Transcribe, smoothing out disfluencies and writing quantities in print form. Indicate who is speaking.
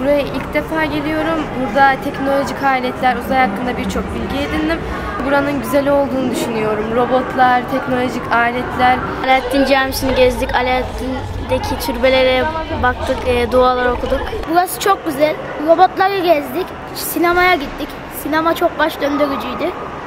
Speaker 1: Buraya ilk defa geliyorum. Burada teknolojik aletler, uzay hakkında birçok bilgi edindim. Buranın güzel olduğunu düşünüyorum. Robotlar, teknolojik aletler.
Speaker 2: Alaaddin Camisi'ni gezdik. Alaaddin'deki türbelere baktık, dualar okuduk. Burası çok güzel. Robotları gezdik. Sinemaya gittik. Sinema çok baş döndürücüydü.